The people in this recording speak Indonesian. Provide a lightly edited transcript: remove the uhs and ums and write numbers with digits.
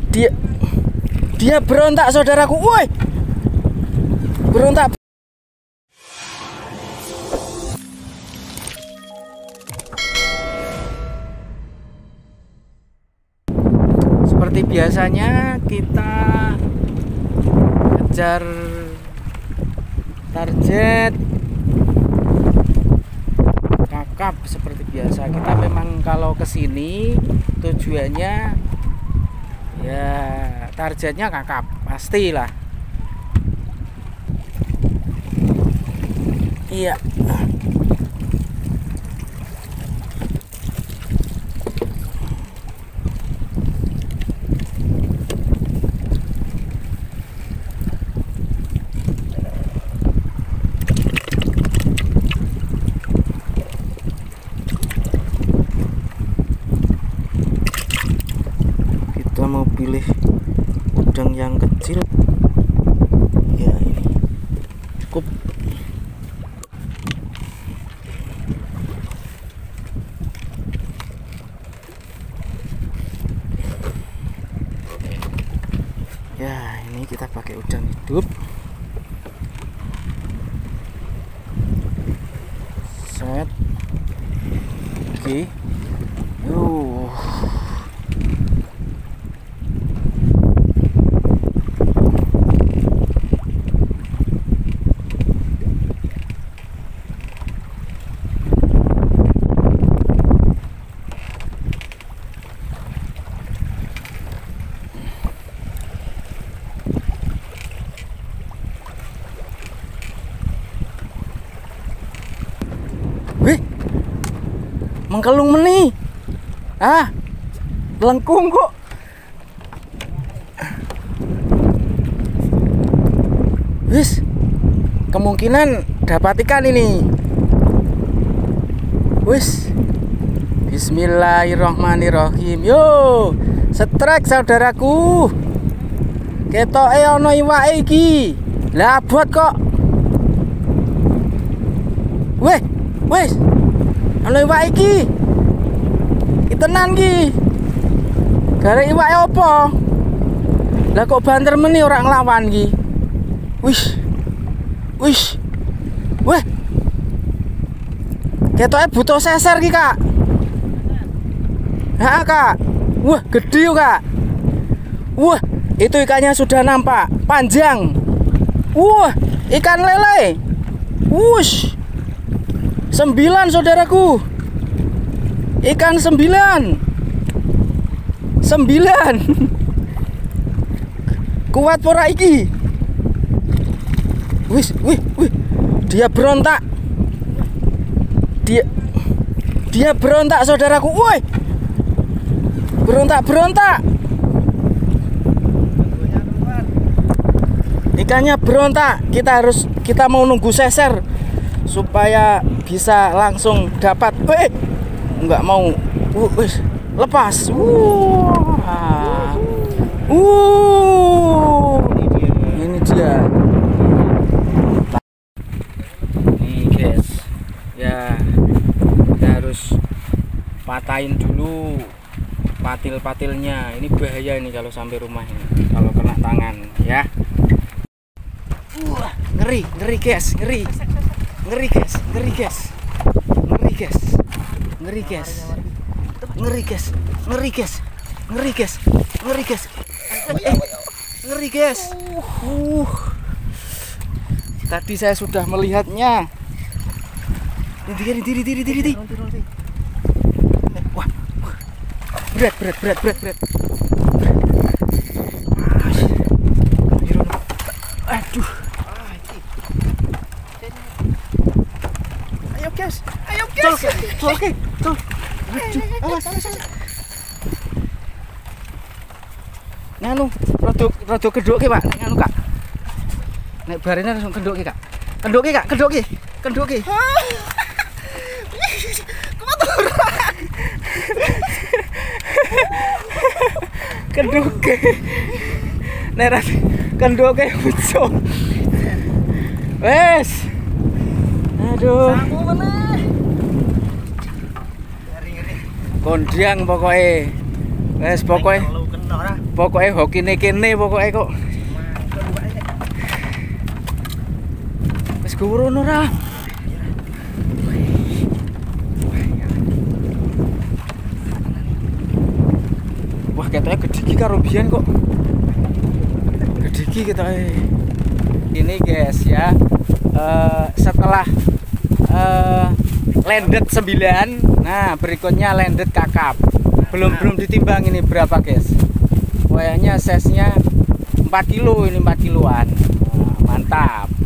Dia berontak, saudaraku. Woi, berontak. Seperti biasanya kita kejar target kakap seperti biasa. Kita memang kalau kesini tujuannya ya targetnya kakap, pastilah. Iya. Mau pilih udang yang kecil ya, ini cukup. Ya, ini kita pakai udang hidup. Set. Oke. Wih, mengkelung meni. Melengkung kok. Wis, kemungkinan dapat ikan ini. Wis, bismillahirrahmanirrahim. Yo, strike saudaraku. Ketoke ana iwake iki. Lah abot kok. Wes, ana iwak iki. Tenan iki. Garek iwake apa? Lah kok banter meni ora nglawan iki. Wis. Weh. Ketoke butuh seser iki, Kak. Heeh, Kak. Wah, gede yo, Kak. Wah, itu ikannya sudah nampak, panjang. Wah, ikan lele. Wush. 9 saudaraku. Ikan 9. Kuat pora iki. Wih. Dia berontak. Dia berontak saudaraku. Woi. Berontak. Ikannya berontak. Kita mau nunggu seser supaya bisa langsung dapat. Enggak mau. Lepas. Ini dia. Nih guys. Ya, kita harus patahin dulu patil-patilnya. Ini bahaya ini kalau sampai rumah ini. Kalau kena tangan ya. Ngeri guys, ngeri guys. Tadi saya sudah melihatnya. Diri. Wah. Berat. Aduh. Ayo guys. Oke. Awas. Nganu, rada kedhoke, Pak. Nganu, Kak. Nek barene langsung kedhoke, Kak. Kedhoke. Kemotoran. Kedhoke. Nek kedhoke ucul. Wes. Aduh. Kondiang pokoknya. Wes pokoknya Pokoknya hoki kene pokoknya kok. Wis gurono ra. Wah, ketoknya gede iki karo biyen kok. Gede iki ketoke. Ini guys ya. Setelah landed 9, nah berikutnya landed kakap. Belum ditimbang ini berapa guys. Kayaknya size-nya 4 kilo, ini 4 kiloan. Nah, mantap.